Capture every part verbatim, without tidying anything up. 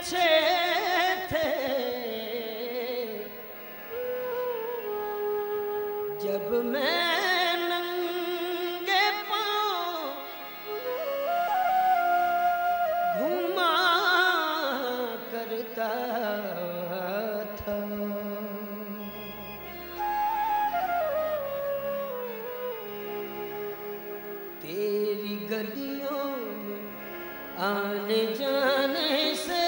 अच्छे थे जब मैं नंगे पांव घूमा करता था। तेरी गलियों में आने जाने से,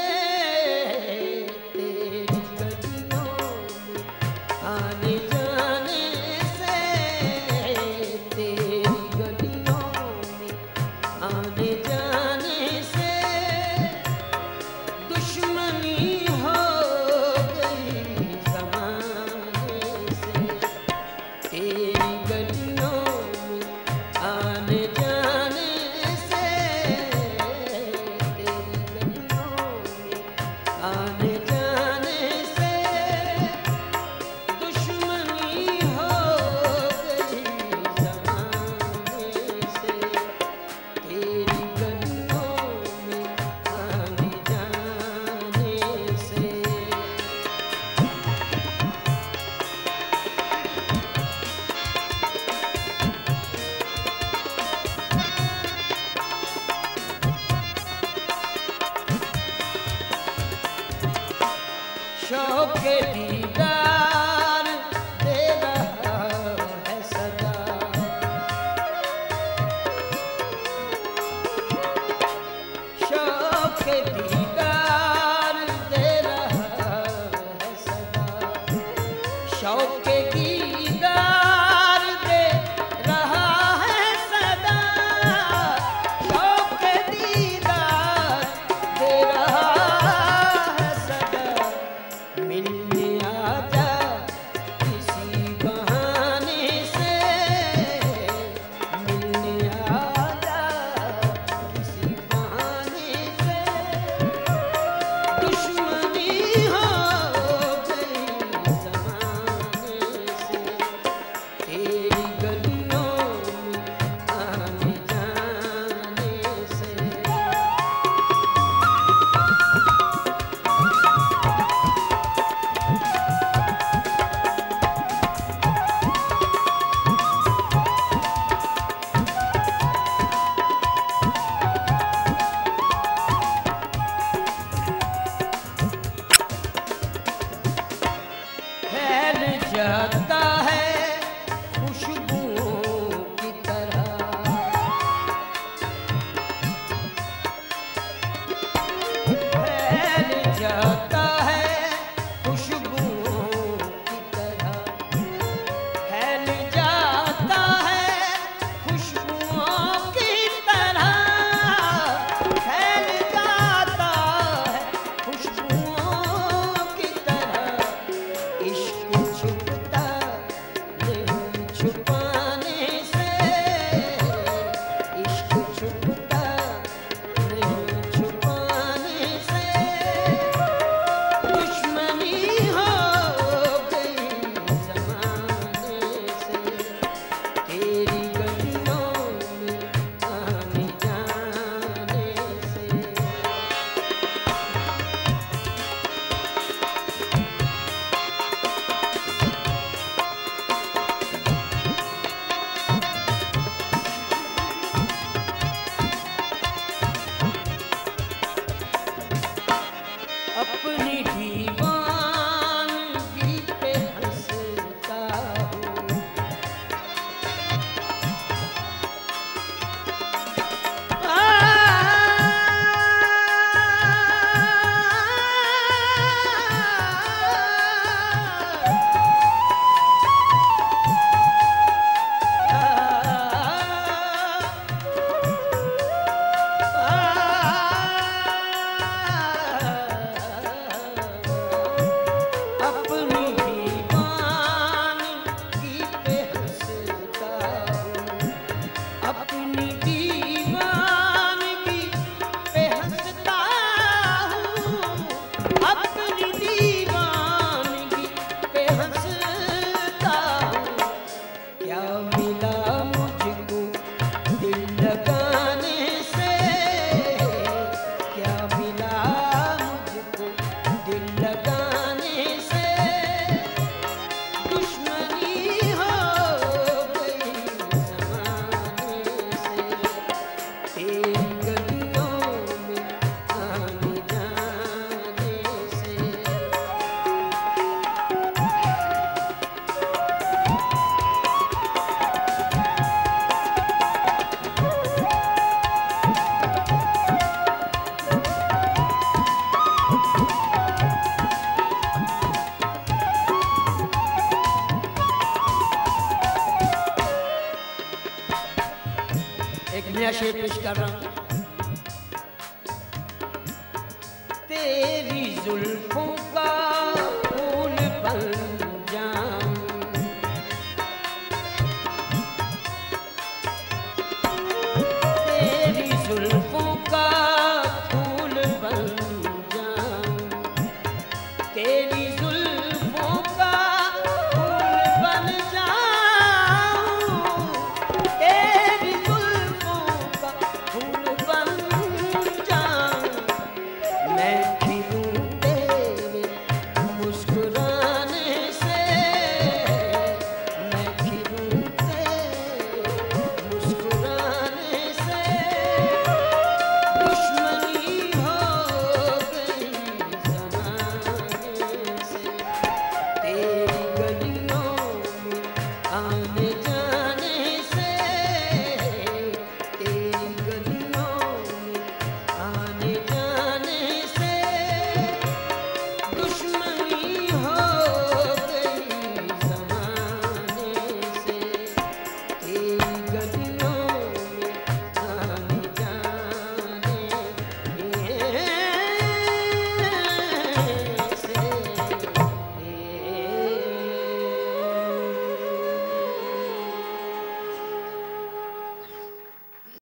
तेरी गलियों में आने जाने से, तेरी गलियों में आने जाने से दुश्मनी हो गई ज़माने से। तेरी गलियों में आने जाने से, तेरी गलियों में आने जाने से दुश्मनी हो गई ज़माने से। तेरी गलियों में आने जाने से। शौक के दीदार दे रहा है सदा, शौक के दीदार दे रहा है सदा, शौक के दीदार दे रहा है सदा, शौक के दीदार दे रहा है सदा। मिलने आजा किसी बहाने से, मिलने आजा किसी बहाने से दुश्मनी हो गई ज़माने से। तेरी गलियों में आने जाने से। फैल जाता है खुशबुओं की तरह, फैल जाता है खुशबुओं की तरह, फैल जाता है खुशबुओं की तरह, फैल जाता है खुशबुओं की तरह। इश्क छुपता नहीं छुपाने से, इश्क छुपता नहीं छुपाने से दुश्मनी हो गई ज़माने से। तेरी गलियों में आने जाने से। अपनी दीवानगी पे हंसता हूँ, शेर पेश कर रहा हूं। तेरी जुल्फों का फूल बन जाऊं, तेरी जुल्फों का फूल बन जाऊं, तेरी